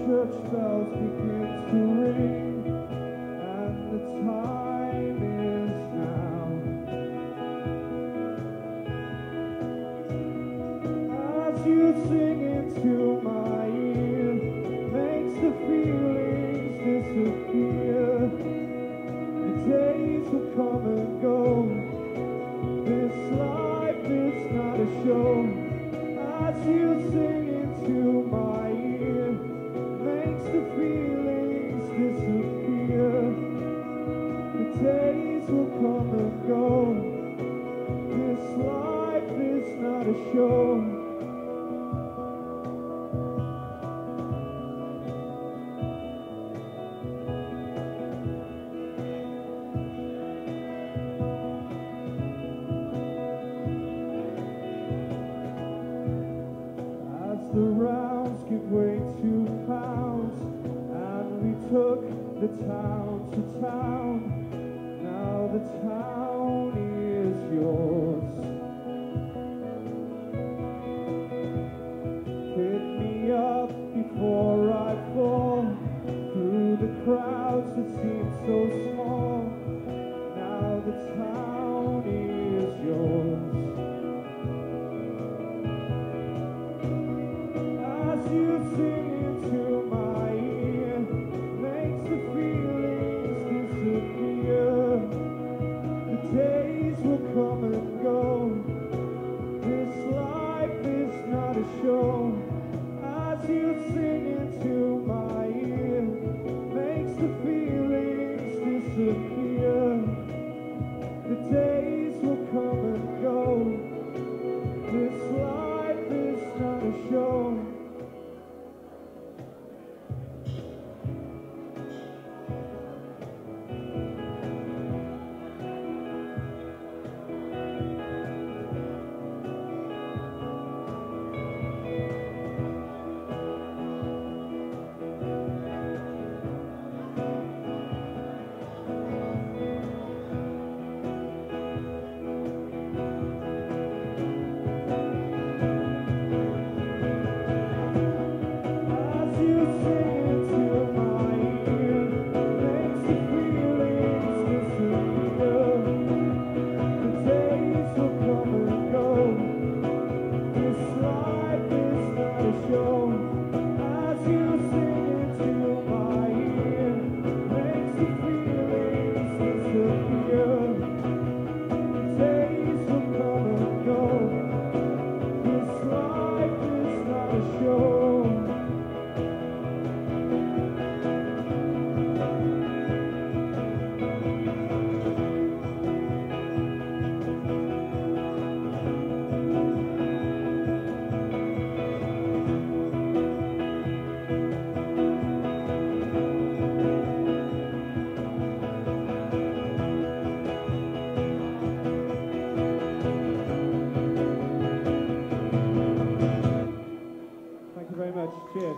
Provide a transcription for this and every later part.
church bells begin to ring, and the time is now. As you sing into my ear, makes the feelings disappear. The days will come and go. This life is not a show. As you sing into my ear, makes the feelings disappear. The days will come and go. This life is not a show. The rounds give way to pounds, and we took the town to town. Now the town is yours. Pick me up before I fall, through the crowds that seem so small. Now the town is yours. You sing into my ear, makes the feelings disappear. The days will come and go. This life is not a show. As you sing into my ear, makes the feelings disappear. The days will come and go. This life is not a show. Cheers.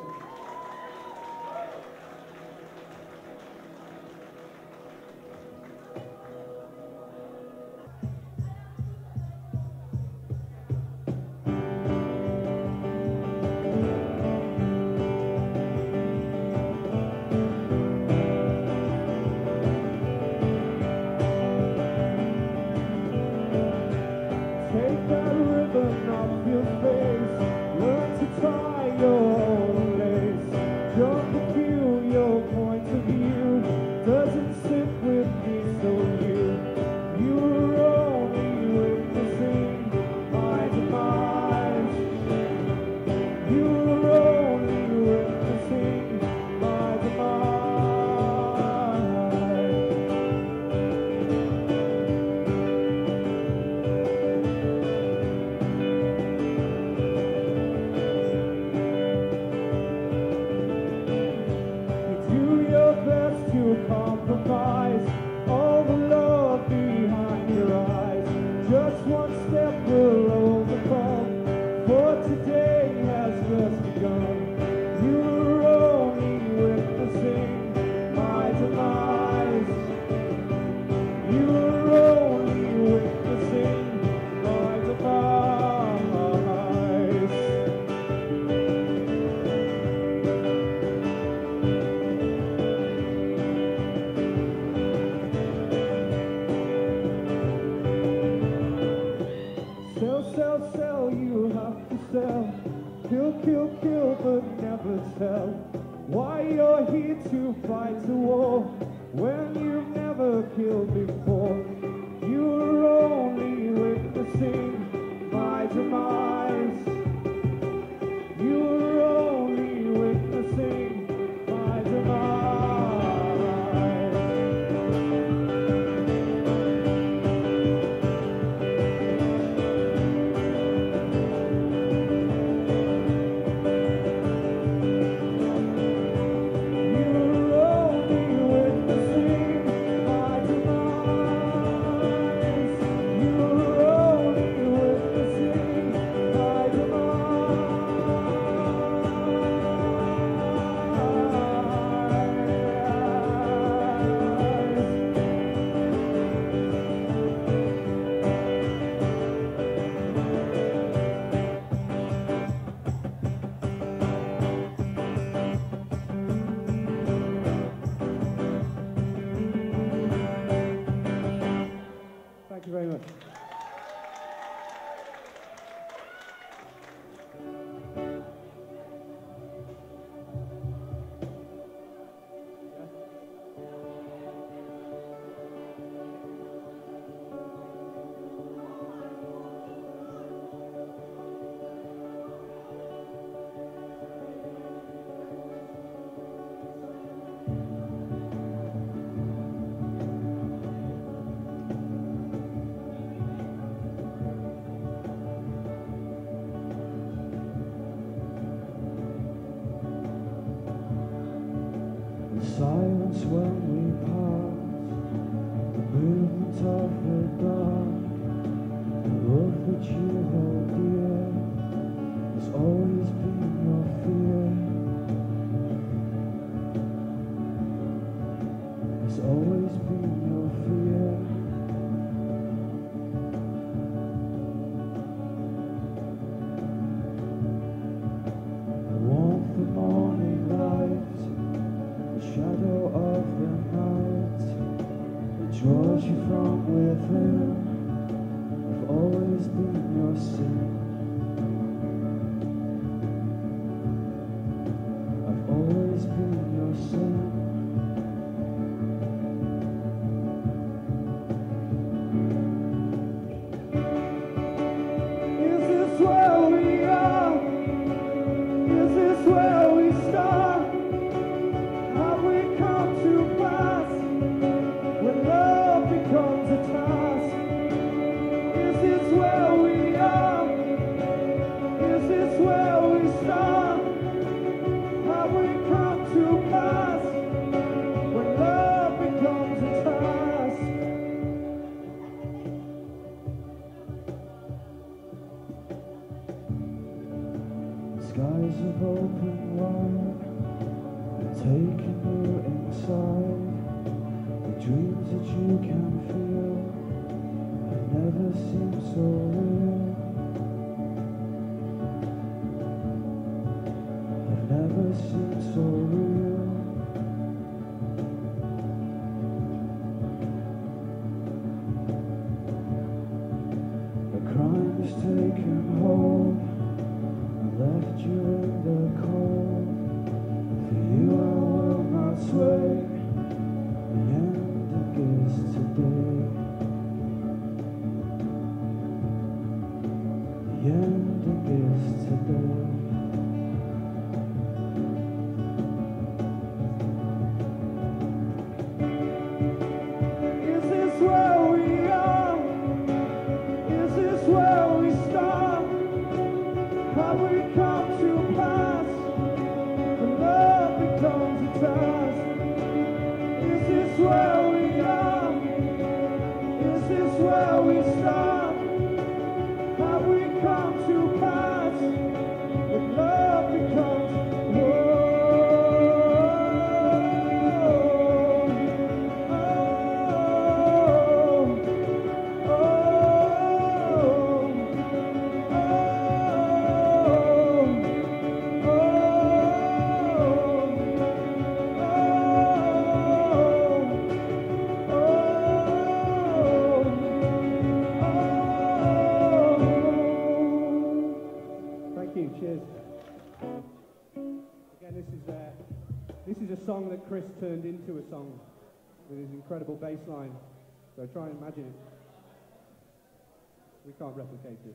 Take that ribbon off your face, learn to tie your own lace. Don't feel your point of view doesn't sit with me, so you were only witnessing my demise. You were only witnessing my demise. To compromise all the love behind your eyes. Just one step will overcome, for today has just begun. You were only witnessing my demise. You were only witnessing my demise. kill, kill, kill, but never tell why you're here to fight a war when you've never killed before. You're only witnessing my demise. You're only witnessing my demise. Thank you very much. Silence when we pass, the movement of the dark, the love that you hold dear has always been your fear, has always been your fear. The warmth of morning light, shadow of the night, it draws you from within. I've always been your sin. I've always been your sin. Is this where we are? Is this where we start? Have we come to pass when love becomes a task? Is this where we are? Is this where we start? Have we come to pass when love becomes a task? Skies have opened wide, taking you inside. The dreams that you can feel have never seemed so real. Have never seemed so real. The crime has taken hold and left you in the cold. For you I will not sway. The ending is today. The ending is today. Is this where we are? Is this where we start? Have we come to pass when love becomes a task? Is this where we are? Is this where we start? Have we come to pass when Chris turned into a song with his incredible bass line. So try and imagine it. We can't replicate it.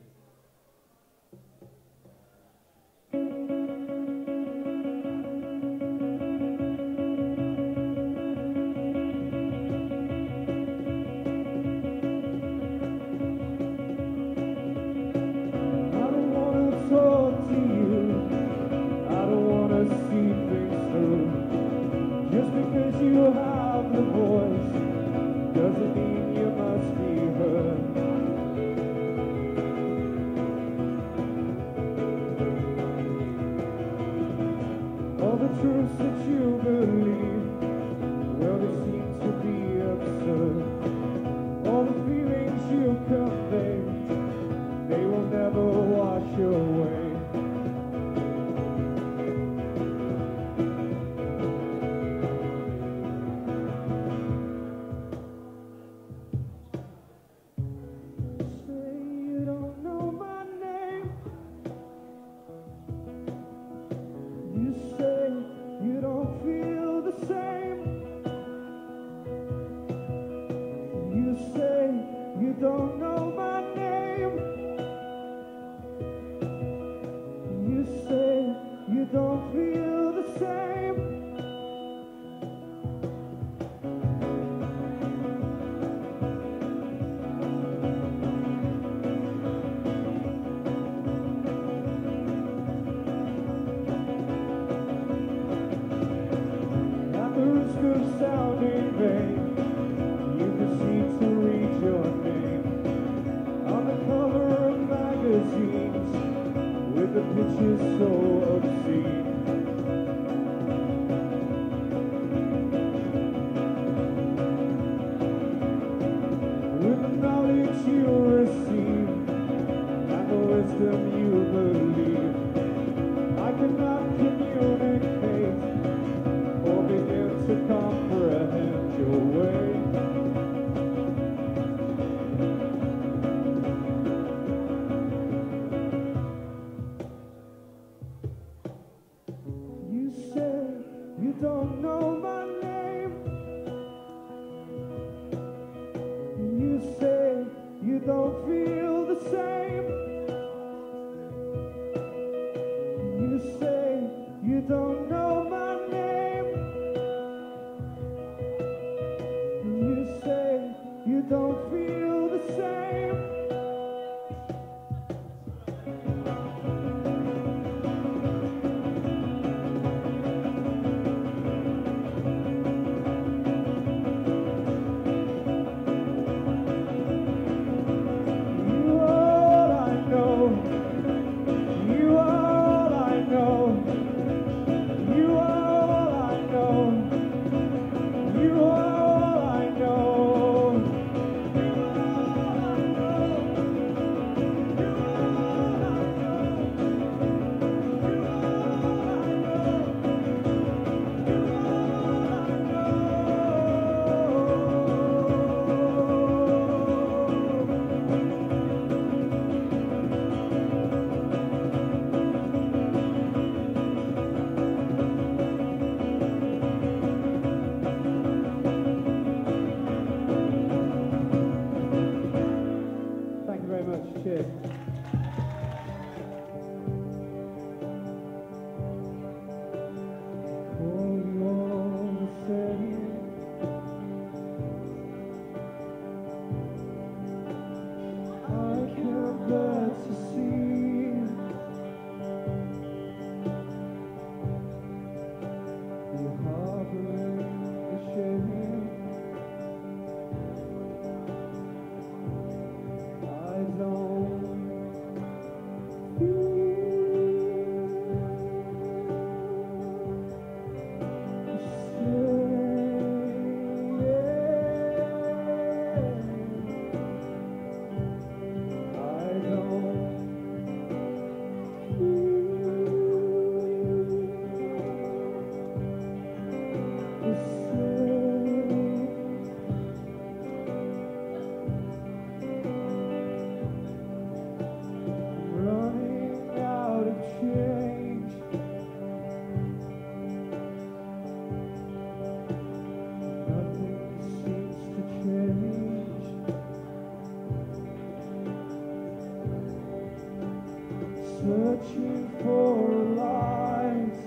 searching for a light.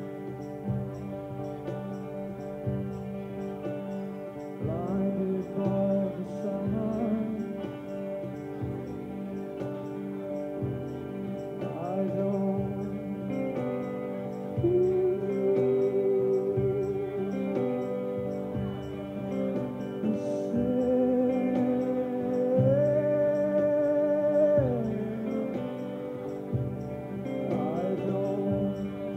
Blinded by the sun, I don't feel the same. I don't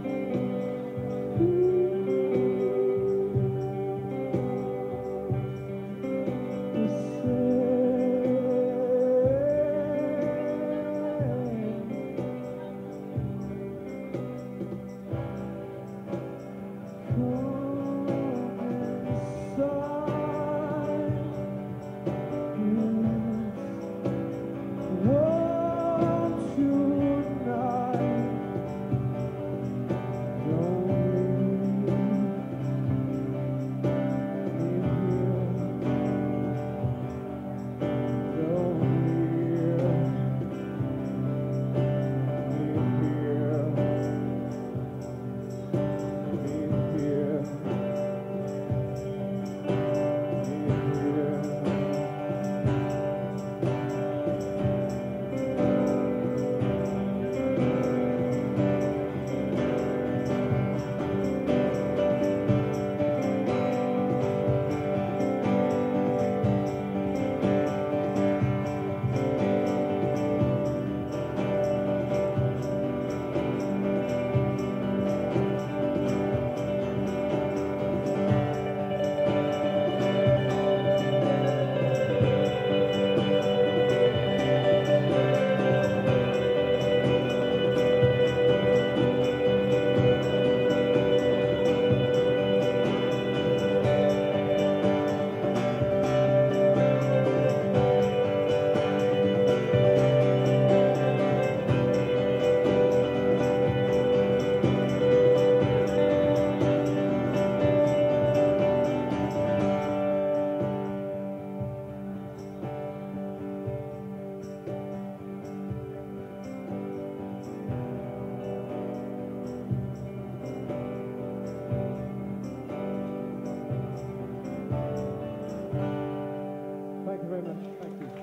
Thank you very much. Thank you.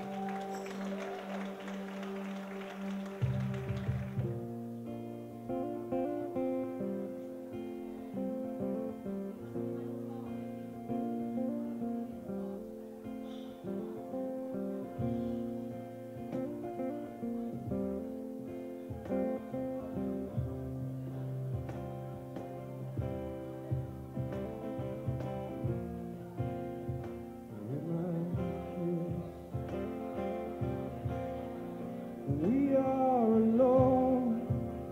We are alone.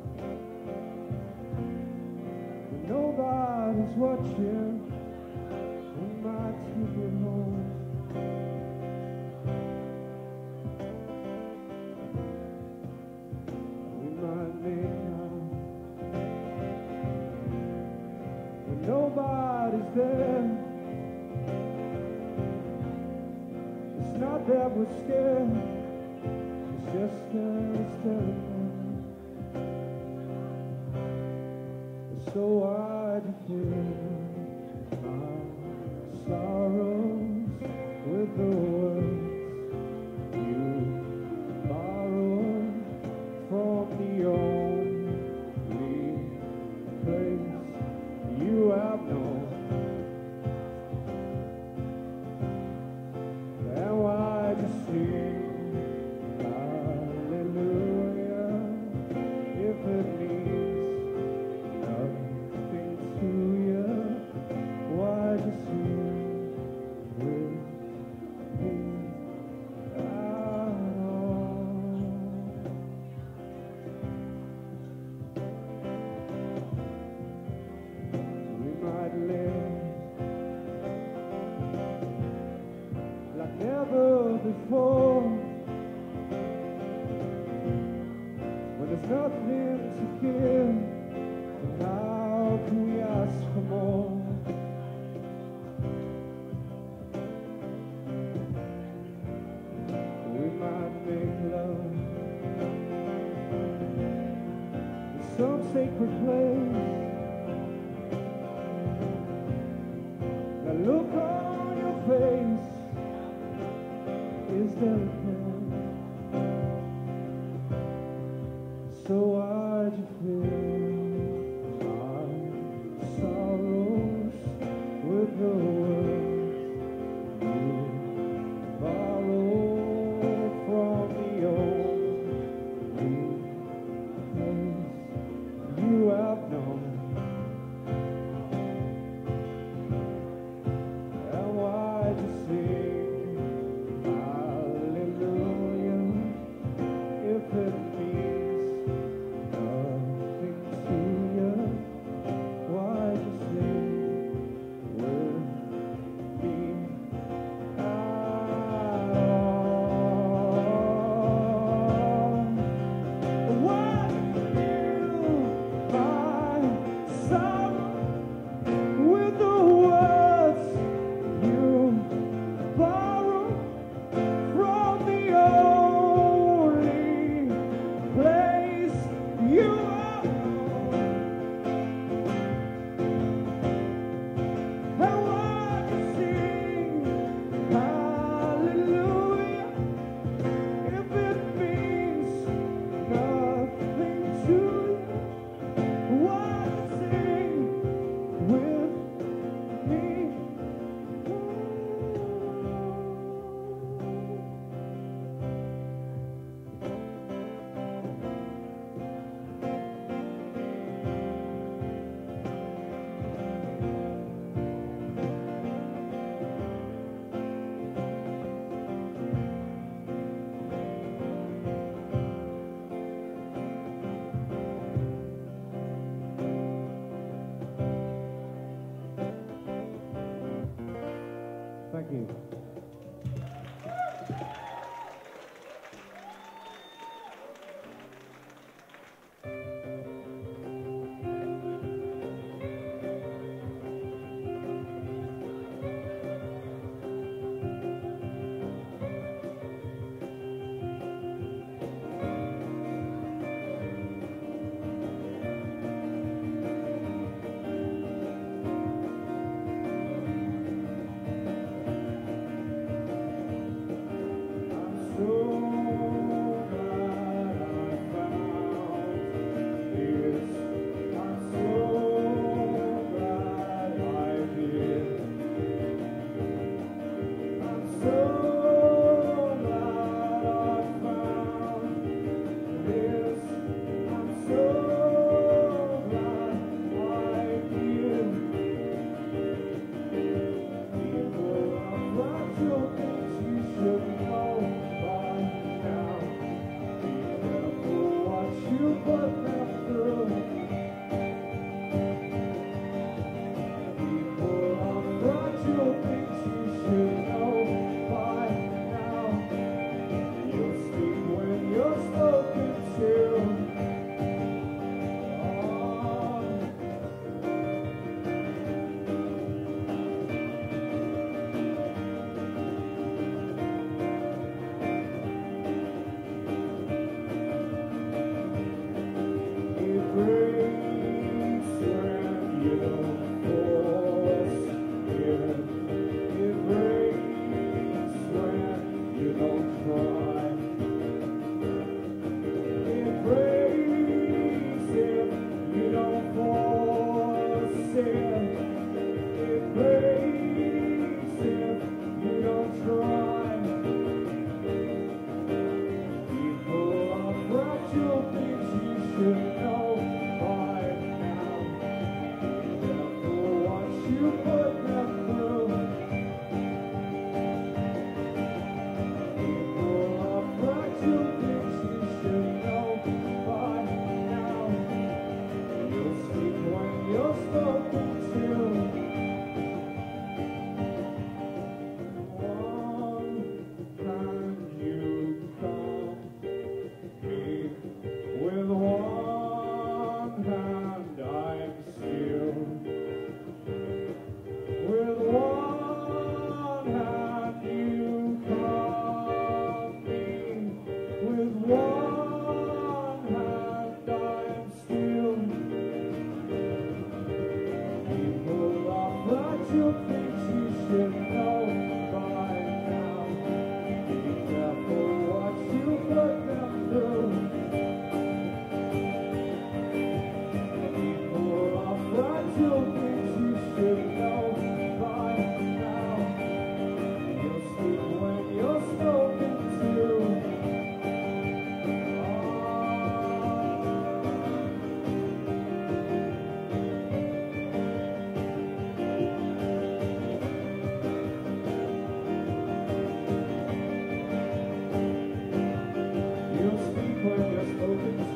Nobody's watching. We might take it home. We might make out when nobody's there. It's not that we're scared. Just as telephone, so I declare my sorrows with the words you borrowed from the only place you have known. And why just sing if it means nothing to you? Why just sing with me at all? We might live like never before. There's nothing to give, and how can we ask for more? We might make love some sacred place. The look on your face is delicate. So why'd you fill my sorrows with the words you borrowed from the only place you have known? And why'd you sing hallelujah if it means nothing to you? Why'd you sing with me at all? Why fill my sorrow with the words you borrow from the only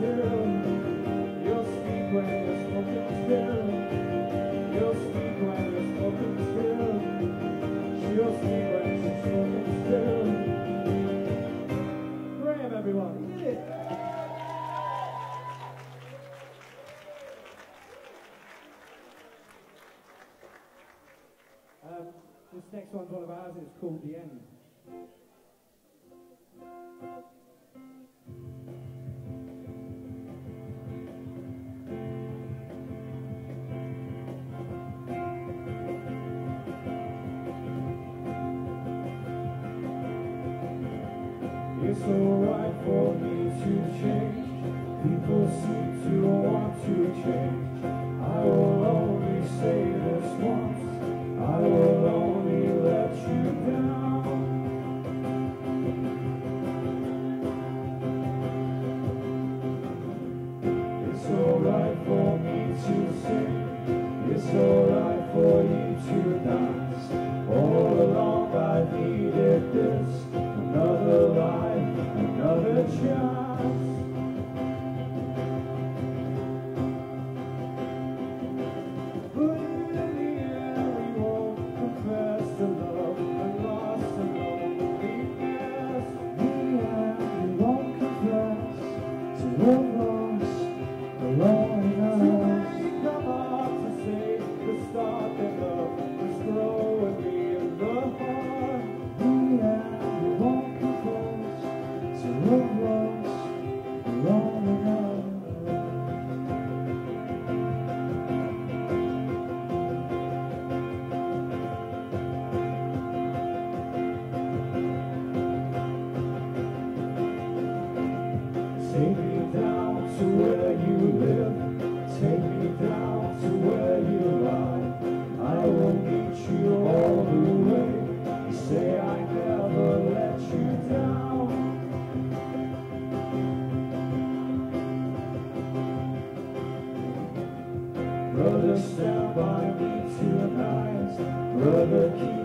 still. You'll speak when you're smoking still. You'll speak when you're smoking still. She'll speak when she's smoking still. Graham, everyone. This next one's one of ours, it's called The End. It's alright for me to change. People seem to want to change. I will only say this once. I will only let you down. It's alright for me to sing. It's alright for you to dance. All along I needed this. Another life, another chance. But in the end we won't confess to love and lost and loneliness. In the end we won't confess to love lost and loneliness. So when you come up to say the start that love was growing me in the heart. In the end we won't confess to love lost and loneliness. Take me down to where you live. Take me down to where you lie. I will meet you all the way. You say I never let you down. Brother, stand by me tonight. Brother, keep